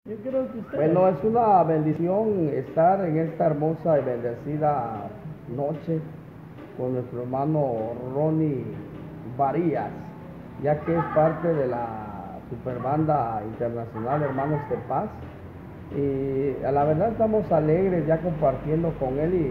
Yo creo que ustedes. Bueno, es una bendición estar en esta hermosa y bendecida noche con nuestro hermano Ronnie Varías, ya que es parte de la superbanda internacional Hermanos de Paz. Y a la verdad estamos alegres ya compartiendo con él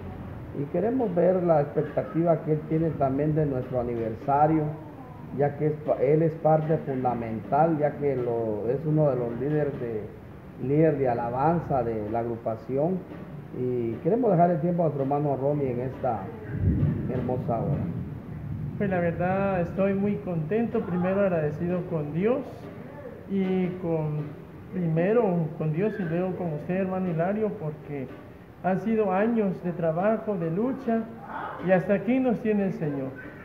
y queremos ver la expectativa que él tiene también de nuestro aniversario, ya que él es parte fundamental, ya que es uno de los líderes de alabanza de la agrupación, y queremos dejar el tiempo a nuestro hermano Ronnie en esta hermosa hora. Pues la verdad estoy muy contento, primero agradecido con Dios y primero con Dios y luego con usted, hermano Hilario, porque han sido años de trabajo, de lucha, y hasta aquí nos tiene el Señor.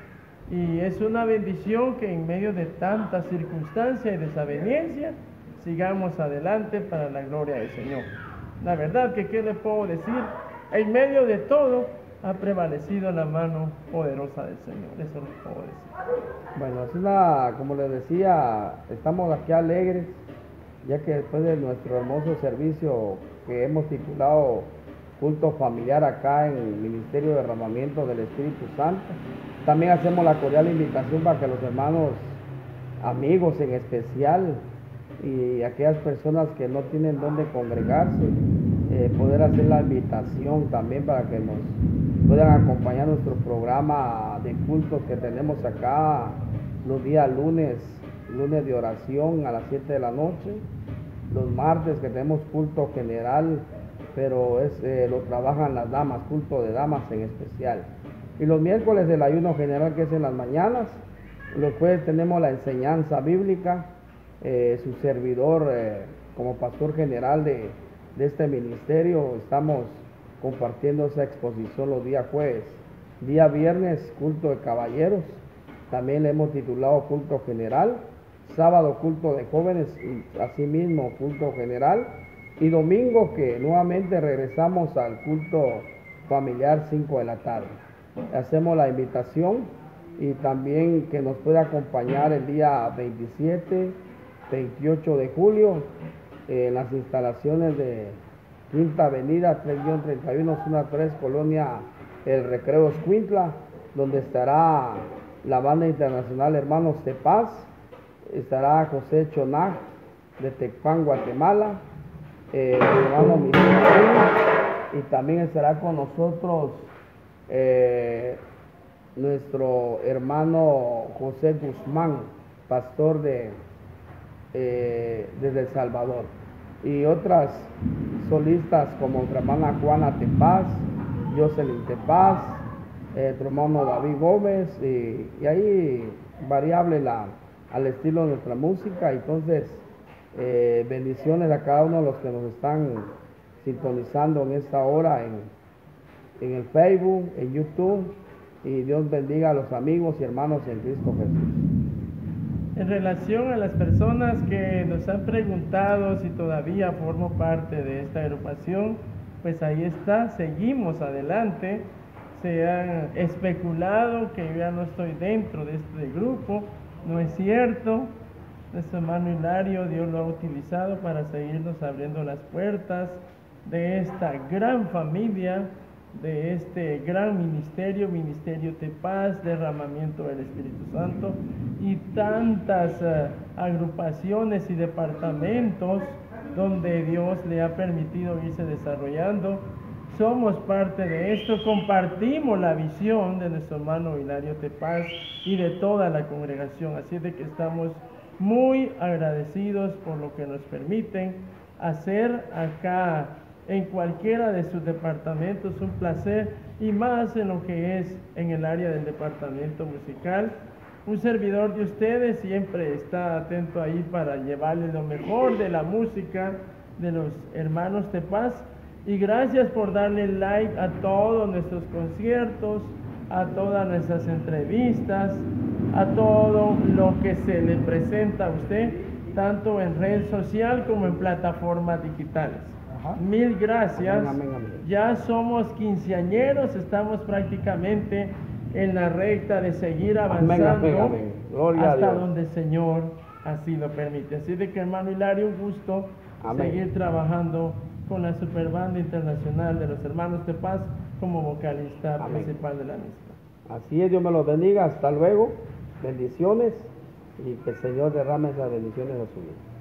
Y es una bendición que en medio de tantas circunstancias y desavenencias sigamos adelante para la gloria del Señor. La verdad que, ¿qué le puedo decir? En medio de todo ha prevalecido la mano poderosa del Señor. Eso le puedo decir. Bueno, como les decía, estamos aquí alegres, ya que después de nuestro hermoso servicio que hemos titulado Culto Familiar acá en el Ministerio de Derramamiento del Espíritu Santo, también hacemos la cordial invitación para que los hermanos, amigos en especial, y aquellas personas que no tienen dónde congregarse, poder hacer la invitación también para que nos puedan acompañar a nuestro programa de cultos que tenemos acá los días lunes de oración a las 7 de la noche, los martes que tenemos culto general, pero lo trabajan las damas, culto de damas en especial, y los miércoles el ayuno general, que es en las mañanas. Los jueves tenemos la enseñanza bíblica. Su servidor, como pastor general de este ministerio, estamos compartiendo esa exposición los días jueves. Día viernes, culto de caballeros, también le hemos titulado culto general. Sábado, culto de jóvenes, y asimismo culto general. Y domingo, que nuevamente regresamos al culto familiar 5 de la tarde. Hacemos la invitación, y también que nos pueda acompañar el día 27, 28 de julio en las instalaciones de Quinta Avenida 3-31, zona 3, Colonia El Recreo, Escuintla, donde estará la banda internacional Hermanos de Paz, estará José Chonaj de Tecpan, Guatemala, hermano Miguel, y también estará con nosotros nuestro hermano José Guzmán, pastor desde El Salvador, y otras solistas como nuestra hermana Juana Tepaz, Jocelyn Tepaz, nuestro hermano David Gómez, y ahí variable al estilo de nuestra música. Entonces, bendiciones a cada uno de los que nos están sintonizando en esta hora en el Facebook, en YouTube, y Dios bendiga a los amigos y hermanos en Cristo Jesús. En relación a las personas que nos han preguntado si todavía formo parte de esta agrupación, pues ahí está, seguimos adelante. Se han especulado que yo ya no estoy dentro de este grupo. No es cierto. Nuestro hermano Hilario, Dios lo ha utilizado para seguirnos abriendo las puertas de esta gran familia, de este gran ministerio de paz, derramamiento del Espíritu Santo, y tantas agrupaciones y departamentos donde Dios le ha permitido irse desarrollando. Somos parte de esto, compartimos la visión de nuestro hermano Hilario Tepaz y de toda la congregación, así de que estamos muy agradecidos por lo que nos permiten hacer acá en cualquiera de sus departamentos. Un placer, y más en lo que es en el área del departamento musical. Un servidor de ustedes siempre está atento ahí para llevarles lo mejor de la música de los hermanos Tepaz. Y gracias por darle like a todos nuestros conciertos, a todas nuestras entrevistas, a todo lo que se le presenta a usted, tanto en red social como en plataformas digitales. Mil gracias. Amén, amén, amén. Ya somos quinceañeros, estamos prácticamente en la recta de seguir avanzando, Amén, amén, amén. Gloria a hasta Dios. donde el Señor así lo permite. Así de que, hermano Hilario, un gusto Amén. seguir trabajando con la Superbanda Internacional de los Hermanos de Paz como vocalista Amén. principal de la misma. Así es, Dios me los bendiga, hasta luego, bendiciones y que el Señor derrame esas bendiciones a su vida.